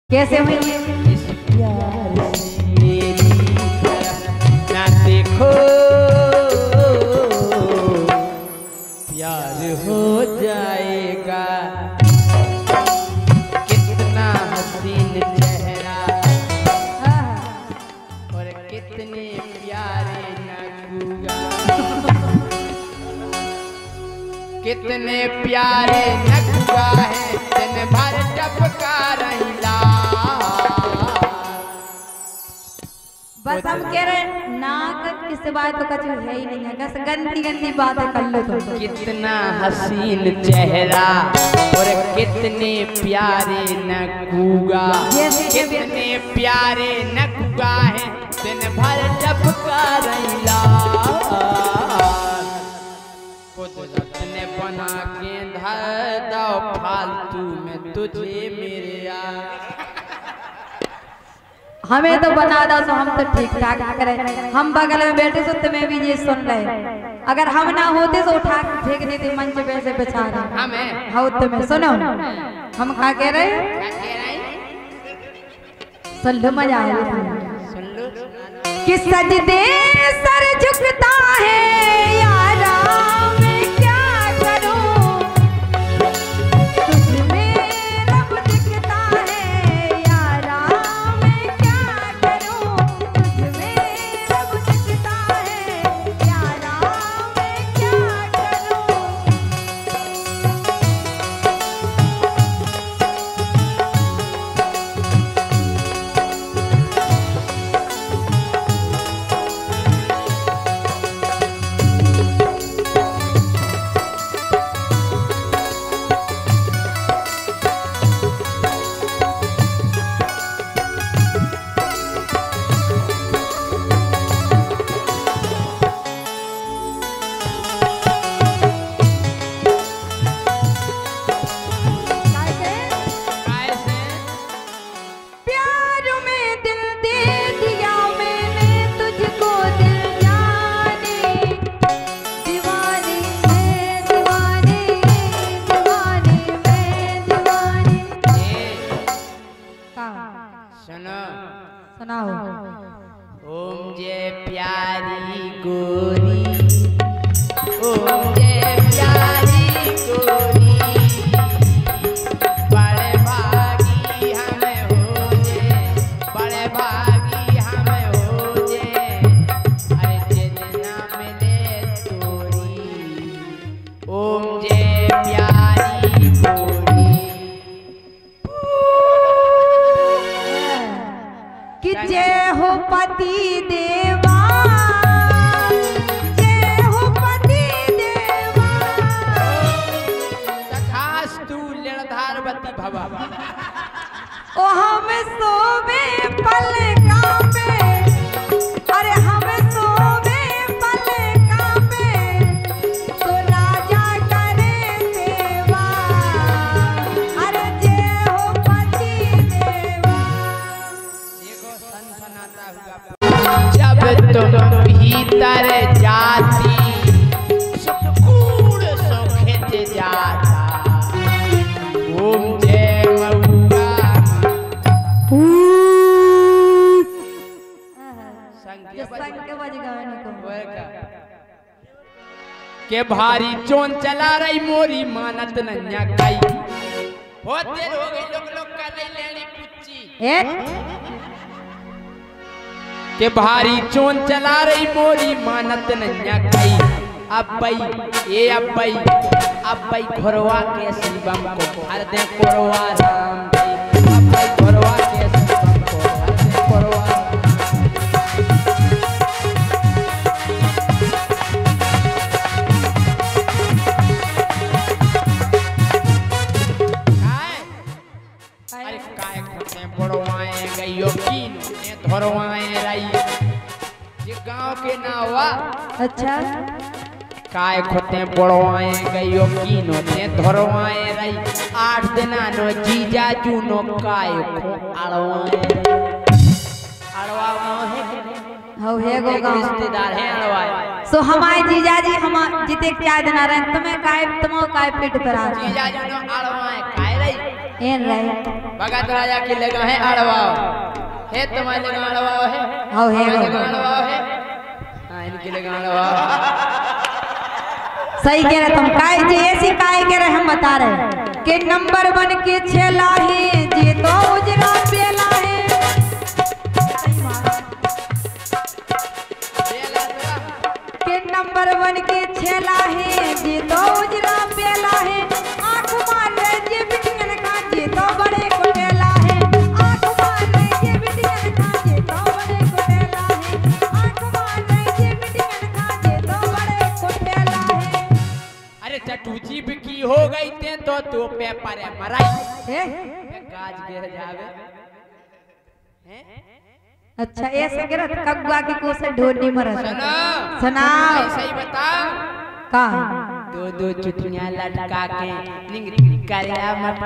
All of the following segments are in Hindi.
कैसे हुई इस प्यार से मेरी तरफ ना देखो, प्यार हो जाएगा। कितना हसीन चेहरा और कितने प्यारे नगुआ, कितने प्यारे नगुआ है दिन भर टपका रही। बस हम कह रहे नाक इस बात तो कुछ है ही नहीं है, बस गंदी गंदी बातें कर लो तो। कितना हसीन चेहरा और कितने प्यारे नगुआ, कितने प्यारे नगुआ है दिन भर टपका रहीला। कुदरत ने बना के धर दो फालतू में तुझे मेरे यार। हमें तो बना दो तो हम तो ठीक ठाक करें। हम बगल में बैठे सो तुम्हें भी ये सुन रहे, अगर हम ना होते तो उठा फेंक देते मंच पे से बिछा रहे हमें हो। तुम्हें सुनो हम क्या कह रहे सुन लो, मजा आ सुन लो कि सजदे सर झुकता है यारा, मैं क्या करूं तुझमें रब दिखता है यारा, मैं क्या करूं तुझमें रब दिखता है यारा, मैं क्या करूं। सुनाओ ओम जय प्यारी गोरी, ओम जय प्यारी गोरी, बड़े भागी हमें हो जे, बड़े भागी हमें हो जे, अरे जितना मिले तोरी। ओम जय प्यारी गोरी कि जय हो पति देवा, जय हो पति देवा, तथास्तु लीलाधारवती भवा। ओ हम सोवे पलका पे, अरे हम सोवे पलका पे, तो राजा करे सेवा, अरे जय हो पति देवा। जब तुम भीतर जाती सुकून सो खिंच जाता। ओम जय मऊआ के भारी चोन चला रही मोरी मानत नन्या काई होते हो गई लोग कर रही लेनी पुच्ची के भारी चोन चला रही मोरी मानत नन्या कई। अब घोरवा के शिवम को हर दे कोरवा राम अब घोरवा के शिवम को हर दे कोरवा। अरे काय खोते बड़वाए गइयो कीन ने धरवाए रही, ये गांव के नावा। अच्छा काय खोते बड़वाए गइयो कीन ने धरवाए रही। 8 दिना नो जीजा जू नो काय खो आलवाए आलवा है हो है गो रिश्तेदार है आलवाए। सो हमारे जीजा जी हम जिते क्या देना रहे तुम्हें काय पेट पर आ जीजा जू नो आलवाए काय रही एन रहे भगत राजा की लगा है अड़वाओ है, तुम्हारे लगा अड़वाओ है, हां है लगा अड़वाओ है, हां इनकी लगा अड़वाओ। सही कह रहे तुम, काय जी ऐसी काय कह रहे हम बता रहे कि नंबर 1 के छेला है जी तो उजरा बेला है। के नंबर 1 के छेला है जी तो उजरा बेला है। आंख मार रहे जी बिटियन का जी तो बड़े कुटेला है। आंख मार रहे जी बिटियन का जी तो बड़े कुटेला है। आंख मार रहे जी बिटियन का जी तो बड़े कुटेला है। अरे चटूची की हो गई ते तो पेपर है मराई गाज गिर जावे हैं। अच्छा ऐसे गिरत कब्बा की कोसे ढोनी मरत सुना सुना सही बता का दो चुटियां लटका के निंग करिया मत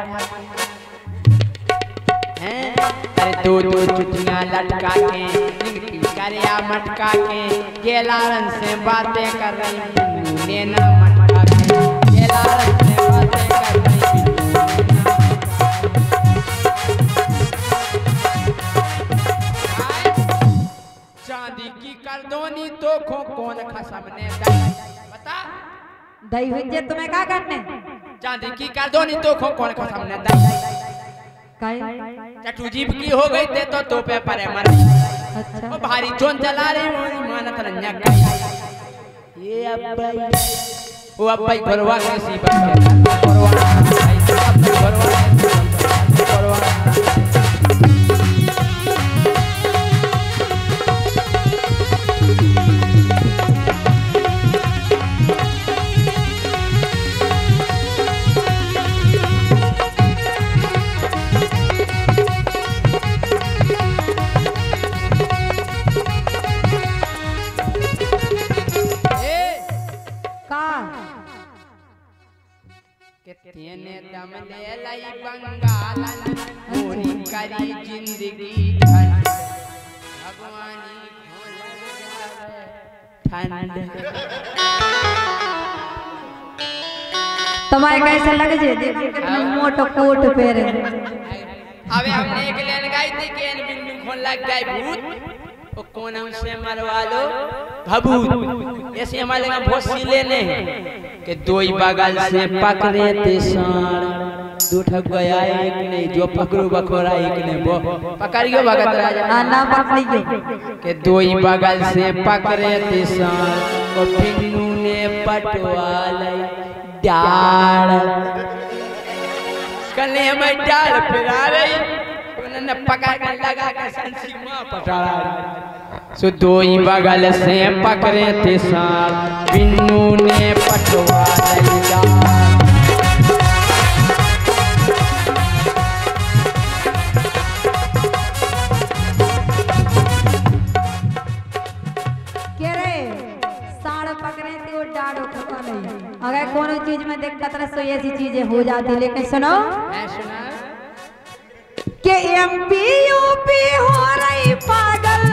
हैं। अरे दो चुटियां लटका के निंग करिया मटका के गेलारन से बातें कर रही नैना मटका के गेलारन से बातें कर रही। चांदी की करदोनी तो कौन खसमने बता दही हुई जे तुम्हें क्या करने चांदी की करदोनी तो कौन खसमने काय चटूजीब की हो गई ते तो पे परे मर। अच्छा ओ भारी चोन चला रही वो मानत रन्या गई ये अब्बाई वो अब्बाई घरवा कैसी बन के घरवा ऐसे अब्बाई घरवा तेने दम ले लाई बंगालन पूरी करी जिंदगी ठंड भगवानी ठंड। तुम्हारे कैसे लग जे कितना मोटो कोट पहरे। अबे हमने एक लेन गाई थी कि इन बिन्नू खोल लग गए भूत वो कौन हमसे मरवा लो भभूत। ऐसे हमारे यहाँ बहुत सी लेने कि दो ही बगल से पकड़े थे सार दो ठग गया एक नहीं जो पकड़ू बखोरा एक ने वो पकड़ियो भगत राजा ना पकड़ियो कि दो ही बगल से पकड़े थे सार और बिन्नू ने पटवा लाई डाल कले में डाल फिरा रही उन्होंने पकड़ कर लगा के संसी मां पटाड़ा। सो दो ही बगल से पकड़े थे सार बिन्नू ने पटवा लिया। के रे साड़ पकड़े थे वो डाड़ो खपा नहीं। अगर कोनो चीज में दिक्कत रहे तो ऐसी चीजें हो जाती। लेकिन सुनो के एमपी यूपी हो रही पागल।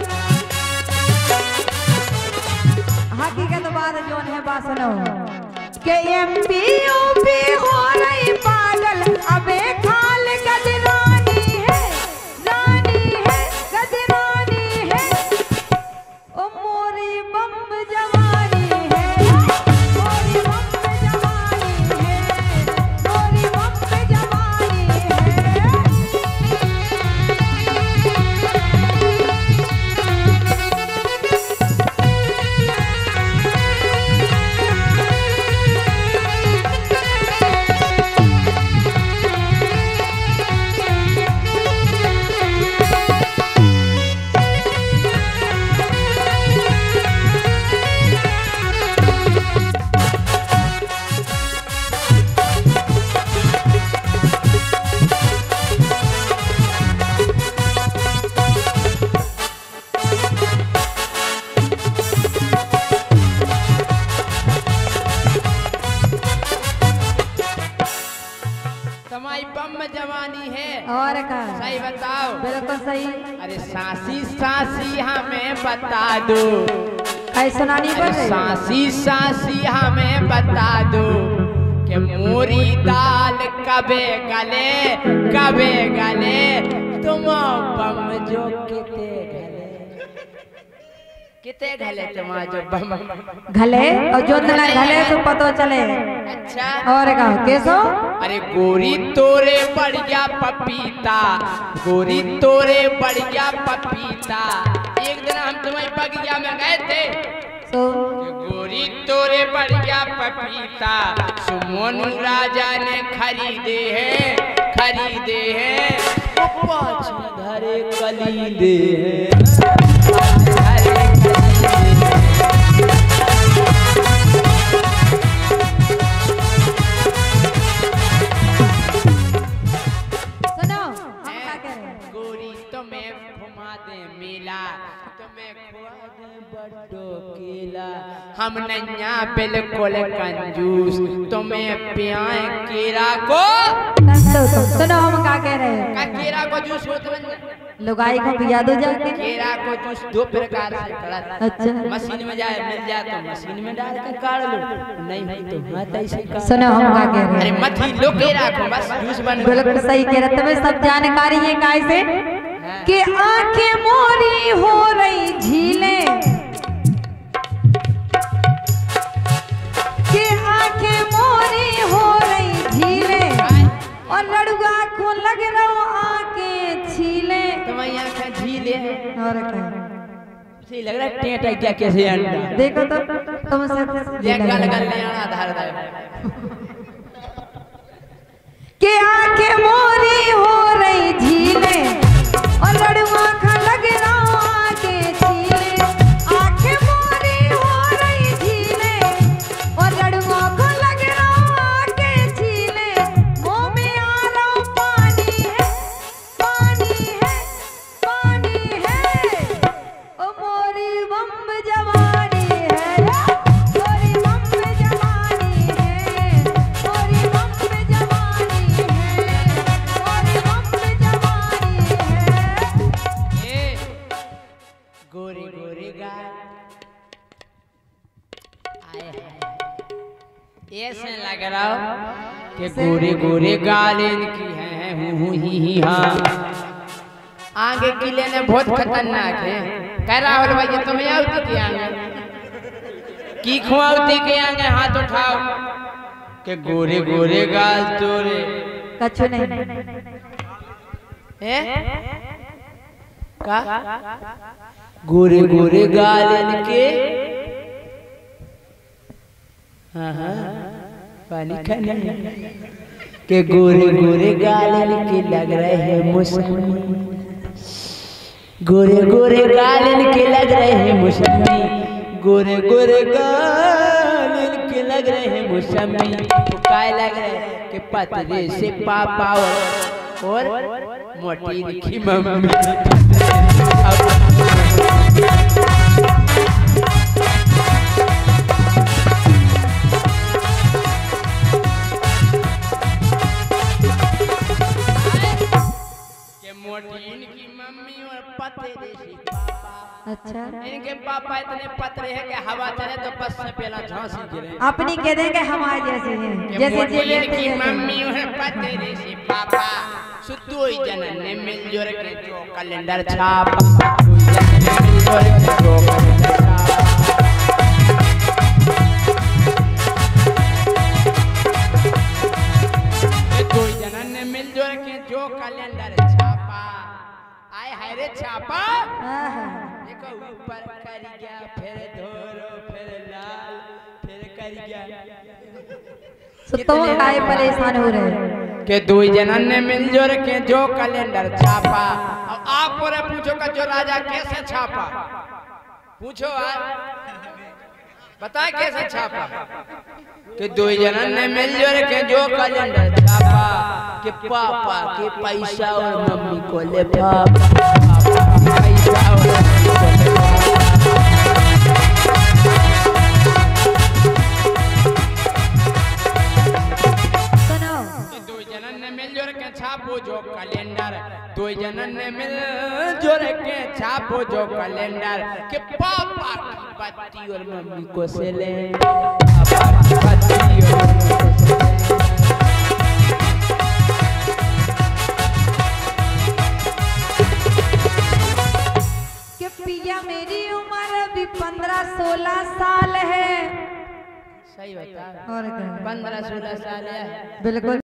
हकीकत बात जोन है बात सुनो के एमपी यूपी हो रही पागल। अबे खाल गजरानी है गजरानी है ओ मोरी बम जवानी है मोरी बम जवानी है मोरी बम जवानी है। तुम्हारी बम जवानी है और का सही बताओ। बिल्कुल सही। अरे सासी सासी हमें बता दो ऐसा सुनानी अरे पर सासी सासी हमें बता दो कि मोरी दाल कबे गले तुम बम जो किते घले तुम जो बम घले और जो तना घले तो पतो चले। अच्छा और कहो कैसो? अरे गोरी तोरे बढ़िया पपीता, गोरी तोरे बढ़िया पपीता। एक दिन हम तुम्हारी बगिया में गए थे तो गोरी तोरे बढ़िया पपीता सुमन राजा ने खरीदे हैं पाँच धरे कलीदे हैं। सुनो हम क्या कह रहे हैं? गोरी तुम्हें घुमा दे मेला, तुम्हें खुआ दे बड्डो केला। हम नैया बिल्कुल कंजूस, तुम्हें पियाए केरा को। सुनो हम क्या कह रहे हैं? केरा को जूस होता है लुगाई को पिया दो जाके। केरा को जूस दो प्रकार से करा। अच्छा मशीन में जाए मिल जाए तो मशीन में डाल कर काढ़ लो, नहीं है तो हाथ ऐसे काढ़। सुनो हम क्या कह रहे हैं? अरे मत ही लो केरा को बस जूस बन। बिल्कुल सही कह रहे। तुम्हें सब जानकारी है कैसे कि आंखें मोरी हो रही झीलें, कि आंखें मोरी हो रही झीलें और लड़ुआ को लग रहा आंखें छीले। तुम्हारी आंखें झीले हैं और क्या सही लग रहा है टेंटा क्या कैसे अंडा देखो तो तुमसे ये गल ले आना धार दे कि आंखें मोरी हो रही झीलें और लड़ुआ का लग रहा आंखें छीले। आंखें मोरी हो रही झीलें और लड़ुआ को लग रहा आंखें छीले। मुंह में आ रहा पानी है, पानी है, पानी है। ओ मोरी बम्ब जवानी है, मोरी बम्ब जवानी है, मोरी बम्ब जवानी है, मोरी बम्ब जवानी है। ए गोरी गोरी गाय आए हाय ऐसे लग रहा हो कि गोरे गोरे गाल इनकी हैं हूं ही हाँ। आगे की लेने बहुत खतरनाक है। कह रहा हो भाई तुम्हें आवती के आगे की खुआवती के आगे हाथ उठाओ कि गोरे गोरे गाल तोरे कछु नहीं है का गोरे गोरे गाल इनके हाँ हाँ पानी खाने के गोरे गोरे गाल इनके लग रहे हैं मौसमी, गोरे गोरे गाल इनके लग रहे हैं मौसमी, गोरे गोरे गाल इनके लग रहे हैं मौसमी। काय लग रहे हैं कि पतरे से पापा और मोटी इनकी मम्मी। मोटी इनकी मम्मी और पतरे से पापा। अच्छा इनके पापा इतने पतरे हैं कि हवा चले तो बस से पहला झांसी गिरे। अपनी कह देंगे हमारे जैसे हैं, जैसे मोटी जेबे इनकी मम्मी और पतरे से पापा सुतोई जनन ने मिलजुल के जो कैलेंडर छापा, मिलजुल के जो कैलेंडर छापा। दो जनन ने मिलजुल के जो कैलेंडर छापा। आए हाय रे छापा देखो ऊपर कर गया फिर धोरो फिर लाल फिर कर गया। तो काय परेशान हो रहे हैं के दो जनन ने मिलजुल के जो कैलेंडर छापा। अब आप और पूछो का जो राजा कैसे छापा, पूछो आज बता कैसे छापा। कि दो जनन ने मिलजुल के जो कैलेंडर छापा कि पापा के पैसा और मम्मी को ले पापा, पैसा और मम्मी को ले मिलजुल के छापो जो कैलेंडर, दो जनन ने मिलजुल के छापो जो कैलेंडर कि पापा की बत्ती और मम्मी को से ले, पापा की बत्ती और मम्मी को से ले। पिया मेरी उम्र अभी 15-16 साल है। सही बता। और क्या? 15-16 साल है। बिल्कुल।